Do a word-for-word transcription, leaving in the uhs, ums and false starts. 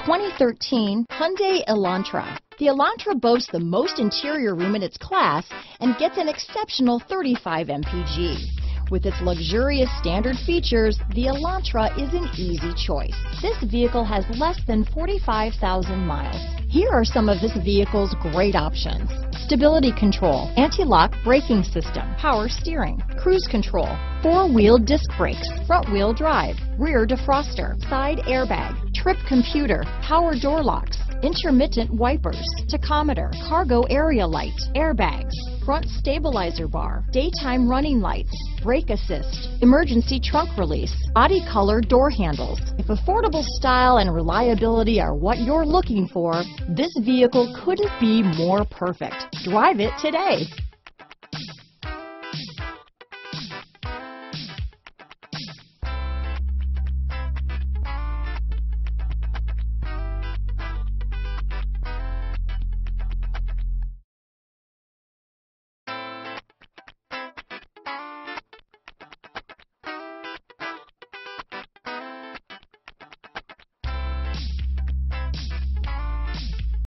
twenty thirteen Hyundai Elantra. The Elantra boasts the most interior room in its class and gets an exceptional thirty-five M P G. With its luxurious standard features, the Elantra is an easy choice. This vehicle has less than forty-five thousand miles. Here are some of this vehicle's great options: stability control, anti-lock braking system, power steering, cruise control, four-wheel disc brakes, front-wheel drive, rear defroster, side airbag, trip computer, power door locks, intermittent wipers, tachometer, cargo area light, airbags, front stabilizer bar, daytime running lights, brake assist, emergency trunk release, body color door handles. If affordable style and reliability are what you're looking for, this vehicle couldn't be more perfect. Drive it today.